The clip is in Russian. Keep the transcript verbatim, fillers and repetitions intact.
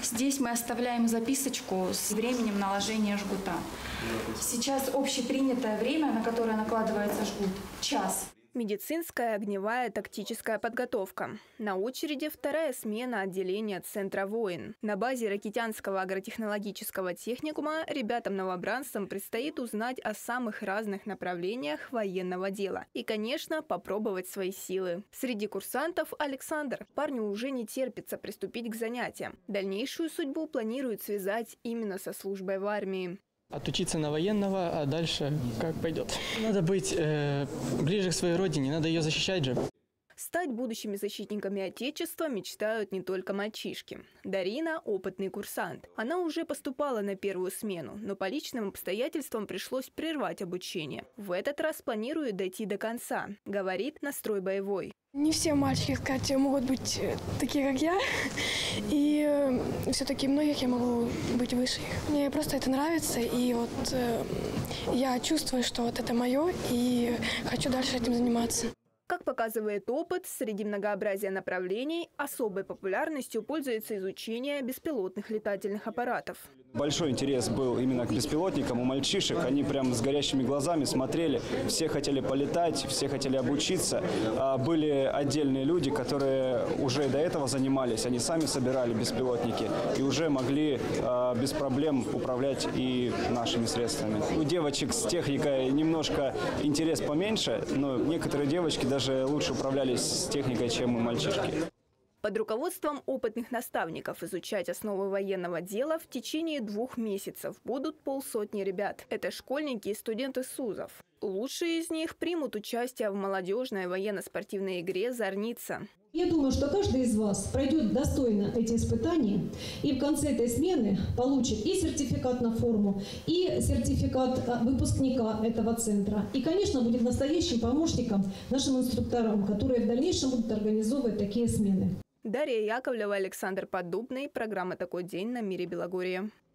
Здесь мы оставляем записочку с временем наложения жгута. Сейчас общепринятое время, на которое накладывается жгут – час. Медицинская огневая тактическая подготовка. На очереди вторая смена отделения центра «Воин». На базе Ракитянского агротехнологического техникума ребятам-новобранцам предстоит узнать о самых разных направлениях военного дела. И, конечно, попробовать свои силы. Среди курсантов Александр. Парню уже не терпится приступить к занятиям. Дальнейшую судьбу планирует связать именно со службой в армии. Отучиться на военного, а дальше как пойдет. Надо быть э, ближе к своей родине, надо ее защищать же. Стать будущими защитниками Отечества мечтают не только мальчишки. Дарина – опытный курсант. Она уже поступала на первую смену, но по личным обстоятельствам пришлось прервать обучение. В этот раз планирует дойти до конца. Говорит, настрой боевой. Не все мальчики, кстати, могут быть такие, как я. И все-таки многих я могу быть выше их. Мне просто это нравится, и вот э, я чувствую, что вот это мое, и хочу дальше этим заниматься. Как показывает опыт, среди многообразия направлений особой популярностью пользуется изучение беспилотных летательных аппаратов. Большой интерес был именно к беспилотникам у мальчишек. Они прям с горящими глазами смотрели. Все хотели полетать, все хотели обучиться. Были отдельные люди, которые уже до этого занимались. Они сами собирали беспилотники и уже могли без проблем управлять и нашими средствами. У девочек с техникой немножко интерес поменьше, но некоторые девочки даже Даже лучше управлялись с техникой, чем и мальчишки. Под руководством опытных наставников изучать основы военного дела в течение двух месяцев будут полсотни ребят. Это школьники и студенты СУЗов. Лучшие из них примут участие в молодежной военно-спортивной игре «Зорница». Я думаю, что каждый из вас пройдет достойно эти испытания и в конце этой смены получит и сертификат на форму, и сертификат выпускника этого центра. И, конечно, будет настоящим помощником нашим инструкторам, которые в дальнейшем будут организовывать такие смены. Дарья Яковлева, Александр Поддубный. Программа «Такой день» на Мире Белогорье.